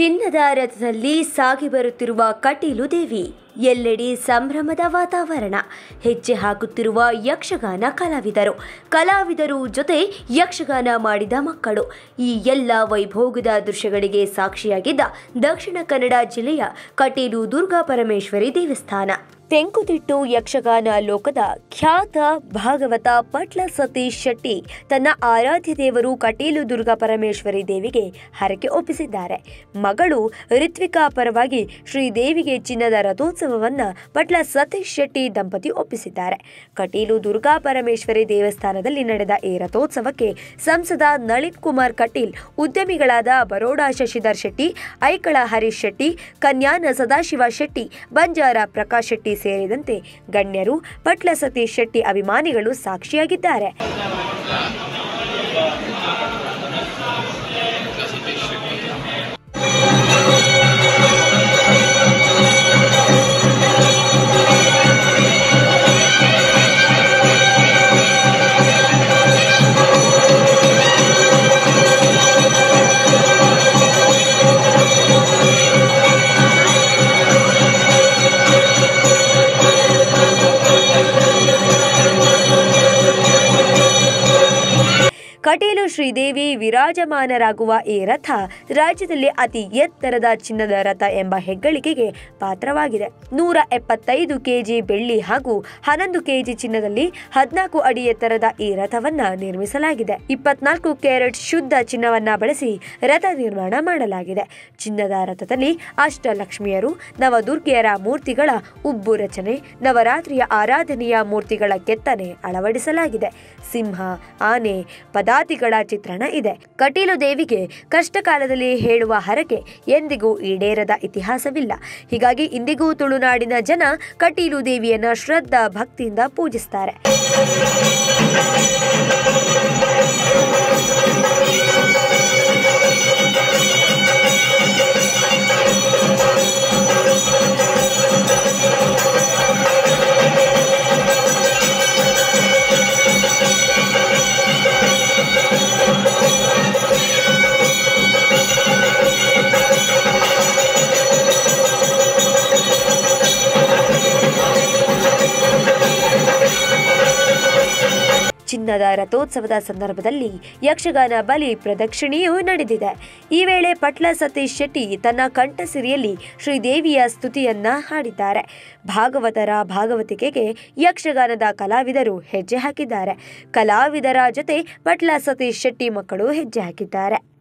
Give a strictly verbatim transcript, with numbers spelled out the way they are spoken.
ಚಿನ್ನದ ರಥದಲ್ಲಿ ಸಾಗಿ ಬರುತ್ತಿರುವ ಕಟೀಲು ದೇವಿ. ಎಲ್ಲೆಡೆ ಸಂಭ್ರಮದ ವಾತಾವರಣ. ಹೆಜ್ಜೆ ಹಾಕುತ್ತಿರುವ ಯಕ್ಷಗಾನ ಕಲಾವಿದರು ಕಲಾವಿದರು ಜೊತೆ ಯಕ್ಷಗಾನ ಮಾಡಿದ ಮಕ್ಕಳು. ಈ ಎಲ್ಲ ವೈಭೋಗದ ದೃಶ್ಯಗಳಿಗೆ ಸಾಕ್ಷಿಯಾಗಿದ್ದ ದಕ್ಷಿಣ ಕನ್ನಡ ಜಿಲ್ಲೆಯ ಕಟೀಲು ದುರ್ಗಾ ಪರಮೇಶ್ವರಿ ದೇವಸ್ಥಾನ. ತೆಂಕುತಿಟ್ಟು ಯಕ್ಷಗಾನ ಲೋಕದ ಖ್ಯಾತ ಭಾಗವತ ಪಟ್ಲ ಸತೀಶ್ ಶೆಟ್ಟಿ ತನ್ನ ಆರಾಧ್ಯ ದೇವರು ಕಟೀಲು ದುರ್ಗಾ ಪರಮೇಶ್ವರಿ ದೇವಿಗೆ ಹರಕೆ ಒಪ್ಪಿಸಿದ್ದಾರೆ. ಮಗಳು ರಿತ್ವಿಕಾ ಪರವಾಗಿ ಶ್ರೀದೇವಿಗೆ ಚಿನ್ನದ ರಥೋತ್ಸವವನ್ನು ಪಟ್ಲ ಸತೀಶ್ ಶೆಟ್ಟಿ ದಂಪತಿ ಒಪ್ಪಿಸಿದ್ದಾರೆ. ಕಟೀಲು ದುರ್ಗಾ ಪರಮೇಶ್ವರಿ ದೇವಸ್ಥಾನದಲ್ಲಿ ನಡೆದ ಈ ರಥೋತ್ಸವಕ್ಕೆ ಸಂಸದ ನಳಿನ್ ಕುಮಾರ್ ಕಟೀಲ್, ಉದ್ಯಮಿಗಳಾದ ಬರೋಡಾ ಶಶಿಧರ್ ಶೆಟ್ಟಿ, ಐಕಳ ಹರೀಶ್ ಶೆಟ್ಟಿ, ಕನ್ಯಾನ ಸದಾಶಿವ ಶೆಟ್ಟಿ, ಬಂಜಾರ ಪ್ರಕಾಶ್ ಶೆಟ್ಟಿ ಸೇರಿದಂತೆ ಗಣ್ಯರು, ಪಟ್ಲ ಸತೀಶ್ ಶೆಟ್ಟಿ ಅಭಿಮಾನಿಗಳು ಸಾಕ್ಷಿಯಾಗಿದ್ದಾರೆ. ಕಟೀಲು ಶ್ರೀದೇವಿ ವಿರಾಜಮಾನರಾಗುವ ಈ ರಥ ರಾಜ್ಯದಲ್ಲಿ ಅತಿ ಎತ್ತರದ ಚಿನ್ನದ ರಥ ಎಂಬ ಹೆಗ್ಗಳಿಕೆಗೆ ಪಾತ್ರವಾಗಿದೆ. ನೂರ ಎಪ್ಪತ್ತೈದು ಕೆಜಿ ಬೆಳ್ಳಿ ಹಾಗೂ ಹನ್ನೊಂದು ಕೆಜಿ ಚಿನ್ನದಲ್ಲಿ ಹದಿನಾಲ್ಕು ಅಡಿ ಎತ್ತರದ ಈ ರಥವನ್ನ ನಿರ್ಮಿಸಲಾಗಿದೆ. ಇಪ್ಪತ್ನಾಲ್ಕು ಕ್ಯಾರೆಟ್ ಶುದ್ಧ ಚಿನ್ನವನ್ನ ಬಳಸಿ ರಥ ನಿರ್ಮಾಣ ಮಾಡಲಾಗಿದೆ. ಚಿನ್ನದ ರಥದಲ್ಲಿ ಅಷ್ಟಲಕ್ಷ್ಮಿಯರು, ನವದುರ್ಗೆಯರ ಮೂರ್ತಿಗಳ ಉಬ್ಬು ರಚನೆ, ನವರಾತ್ರಿಯ ಆರಾಧನೆಯ ಮೂರ್ತಿಗಳ ಕೆತ್ತನೆ ಅಳವಡಿಸಲಾಗಿದೆ. ಸಿಂಹ, ಆನೆ, ಪದಾತಿಗಳ ಚಿತ್ರಣ ಇದೆ. ಕಟೀಲು ದೇವಿಗೆ ಕಷ್ಟ ಕಾಲದಲ್ಲಿ ಹೇಳುವ ಹರಕೆ ಎಂದಿಗೂ ಈಡೇರದ ಇತಿಹಾಸವಿಲ್ಲ. ಹೀಗಾಗಿ ಇಂದಿಗೂ ತುಳುನಾಡಿನ ಜನ ಕಟೀಲು ದೇವಿಯನ್ನ ಶ್ರದ್ಧಾ ಭಕ್ತಿಯಿಂದ ಪೂಜಿಸ್ತಾರೆ. ಚಿನ್ನದ ರಥೋತ್ಸವದ ಸಂದರ್ಭದಲ್ಲಿ ಯಕ್ಷಗಾನ ಬಲಿ ಪ್ರದಕ್ಷಿಣೆಯೂ ನಡೆದಿದೆ. ಈ ವೇಳೆ ಪಟ್ಲ ಸತೀಶ್ ಶೆಟ್ಟಿ ತನ್ನ ಕಂಠಸಿರಿಯಲ್ಲಿ ಶ್ರೀದೇವಿಯ ಸ್ತುತಿಯನ್ನ ಹಾಡಿದ್ದಾರೆ. ಭಾಗವತರ ಭಾಗವತಿಕೆಗೆ ಯಕ್ಷಗಾನದ ಕಲಾವಿದರು ಹೆಜ್ಜೆ ಹಾಕಿದ್ದಾರೆ. ಕಲಾವಿದರ ಜೊತೆ ಪಟ್ಲ ಸತೀಶ್ ಶೆಟ್ಟಿ ಮಕ್ಕಳು ಹೆಜ್ಜೆ ಹಾಕಿದ್ದಾರೆ.